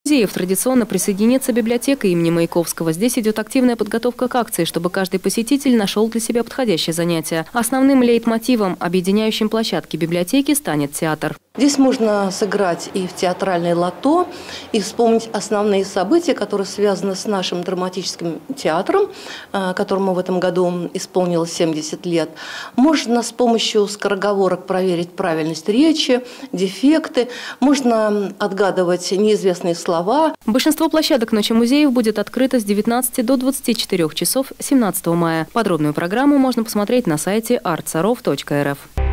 Музеев традиционно присоединится библиотека имени Маяковского. Здесь идет активная подготовка к акции, чтобы каждый посетитель нашел для себя подходящее занятие. Основным лейтмотивом, объединяющим площадки библиотеки, станет театр. Здесь можно сыграть и в театральное лото, и вспомнить основные события, которые связаны с нашим драматическим театром, которому в этом году исполнилось 70 лет. Можно с помощью скороговорок проверить правильность речи, дефекты. Можно отгадывать неизвестные слова. Большинство площадок Ночи музеев будет открыто с 19 до 24 часов 17 мая. Подробную программу можно посмотреть на сайте artsarov.rf.